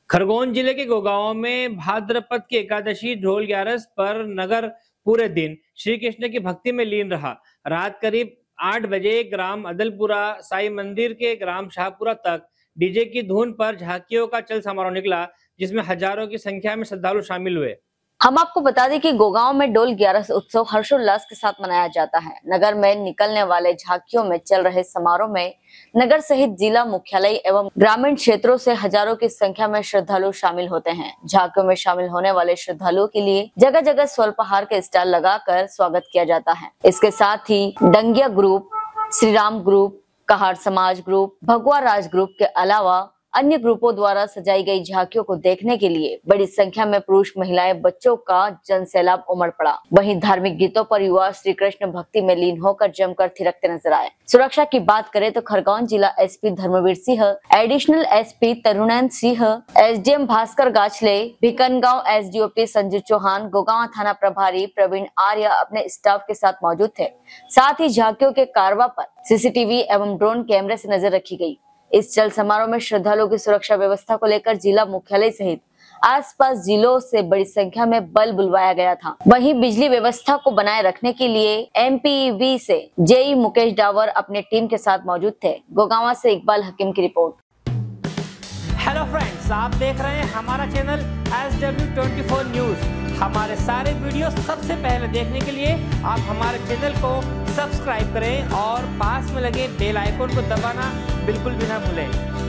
खरगोन जिले के गोगांव में भाद्रपद की एकादशी ढोल ग्यारस पर नगर पूरे दिन श्री कृष्ण की भक्ति में लीन रहा। रात करीब 8 बजे ग्राम अदलपुरा साई मंदिर के ग्राम शाहपुरा तक डीजे की धुन पर झांकियों का चल समारोह निकला, जिसमें हजारों की संख्या में श्रद्धालु शामिल हुए। हम आपको बता दें कि गोगांव में डोल ग्यारस उत्सव हर्षोल्लास के साथ मनाया जाता है। नगर में निकलने वाले झांकियों में चल रहे समारोह में नगर सहित जिला मुख्यालय एवं ग्रामीण क्षेत्रों से हजारों की संख्या में श्रद्धालु शामिल होते हैं। झांकियों में शामिल होने वाले श्रद्धालुओं के लिए जगह जगह स्वल्पाहार के स्टॉल लगाकर स्वागत किया जाता है। इसके साथ ही डंगिया ग्रुप, श्री राम ग्रुप, कहार समाज ग्रुप, भगवा राज ग्रुप के अलावा अन्य ग्रुपों द्वारा सजाई गई झांकियों को देखने के लिए बड़ी संख्या में पुरुष, महिलाएं, बच्चों का जनसैलाब उमड़ पड़ा। वहीं धार्मिक गीतों पर युवा श्री कृष्ण भक्ति में लीन होकर जमकर थिरकते नजर आए। सुरक्षा की बात करें तो खरगोन जिला SP Dharmveer Singh, additional SP Tarunendra Singh, SDM Bhaskar Gachhle, Bhikangaon SDOP Sanju Chauhan, Gogaon थाना प्रभारी प्रवीण आर्य अपने स्टाफ के साथ मौजूद थे। साथ ही झांकियों के कारवा पर सीसीटीवी एवं ड्रोन कैमरे से नजर रखी गई। इस चल समारोह में श्रद्धालुओं की सुरक्षा व्यवस्था को लेकर जिला मुख्यालय सहित आसपास जिलों से बड़ी संख्या में बल बुलवाया गया था। वहीं बिजली व्यवस्था को बनाए रखने के लिए एमपीवी से जेई मुकेश डावर अपने टीम के साथ मौजूद थे। गोगांव से इकबाल हकीम की रिपोर्ट। हेलो फ्रेंड्स, आप देख रहे हैं हमारा चैनल SW24 न्यूज। हमारे सारे वीडियो सबसे पहले देखने के लिए आप हमारे चैनल को सब्सक्राइब करें और पास में लगे बेल आइकन को दबाना बिल्कुल भी ना भूलें।